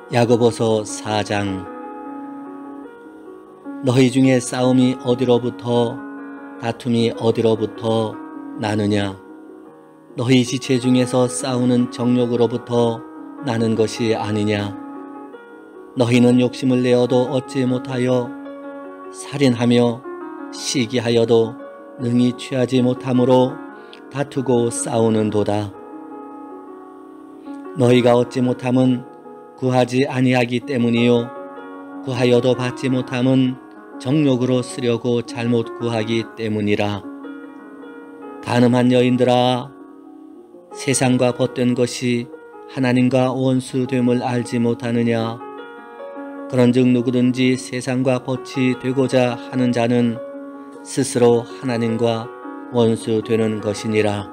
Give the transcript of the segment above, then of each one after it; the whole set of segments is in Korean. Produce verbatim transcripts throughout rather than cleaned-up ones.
야고보서 사 장. 너희 중에 싸움이 어디로부터 다툼이 어디로부터 나느냐? 너희 지체 중에서 싸우는 정욕으로부터 나는 것이 아니냐? 너희는 욕심을 내어도 얻지 못하여 살인하며 시기하여도 능히 취하지 못함으로 다투고 싸우는도다. 너희가 얻지 못함은 구하지 아니하기 때문이요 구하여도 받지 못함은 정욕으로 쓰려고 잘못 구하기 때문이라. 간음한 여인들아, 세상과 벗된 것이 하나님과 원수됨을 알지 못하느냐? 그런즉 누구든지 세상과 벗이 되고자 하는 자는 스스로 하나님과 원수되는 것이니라.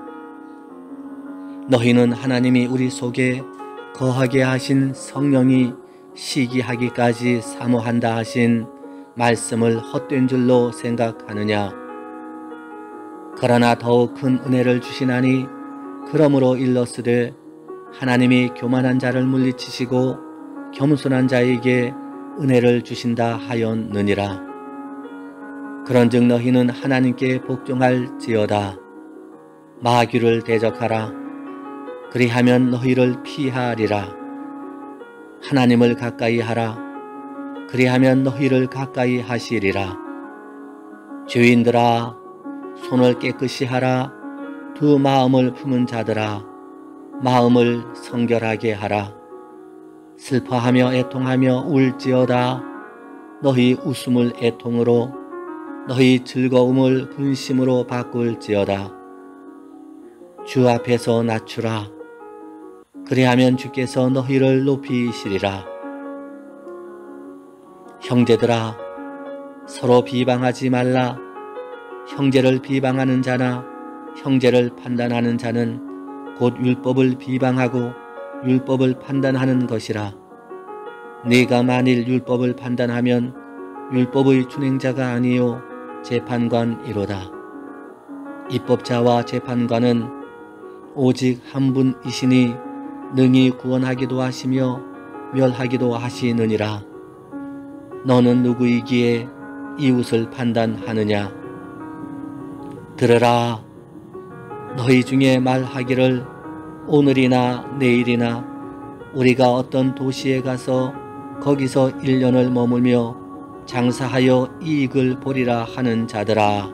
너희는 하나님이 우리 속에 거하게 하신 성령이 시기하기까지 사모한다 하신 말씀을 헛된 줄로 생각하느냐? 그러나 더욱 큰 은혜를 주시나니 그러므로 일렀으되 하나님이 교만한 자를 물리치시고 겸손한 자에게 은혜를 주신다 하였느니라. 그런즉 너희는 하나님께 복종할지어다. 마귀를 대적하라. 그리하면 너희를 피하리라. 하나님을 가까이 하라. 그리하면 너희를 가까이 하시리라. 죄인들아, 손을 깨끗이 하라. 두 마음을 품은 자들아, 마음을 성결하게 하라. 슬퍼하며 애통하며 울지어다. 너희 웃음을 애통으로, 너희 즐거움을 근심으로 바꿀지어다. 주 앞에서 낮추라. 그리하면 주께서 너희를 높이시리라. 형제들아, 서로 비방하지 말라. 형제를 비방하는 자나 형제를 판단하는 자는 곧 율법을 비방하고 율법을 판단하는 것이라. 네가 만일 율법을 판단하면 율법의 준행자가 아니요 재판관이로다. 입법자와 재판관은 오직 한 분이시니 능히 구원하기도 하시며 멸하기도 하시느니라. 너는 누구이기에 이웃을 판단하느냐? 들으라. 너희 중에 말하기를 오늘이나 내일이나 우리가 어떤 도시에 가서 거기서 일 년을 머물며 장사하여 이익을 보리라 하는 자들아,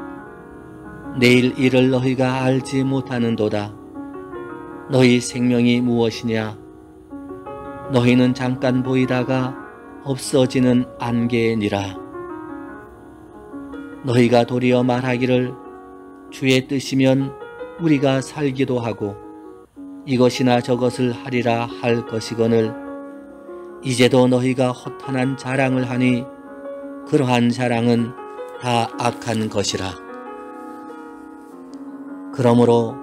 내일 일을 너희가 알지 못하는도다. 너희 생명이 무엇이냐? 너희는 잠깐 보이다가 없어지는 안개니라. 너희가 도리어 말하기를 주의 뜻이면 우리가 살기도 하고 이것이나 저것을 하리라 할 것이거늘 이제도 너희가 허탄한 자랑을 하니 그러한 자랑은 다 악한 것이라. 그러므로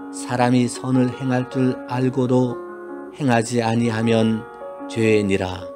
사람이 선을 행할 줄 알고도 행하지 아니하면 죄니라.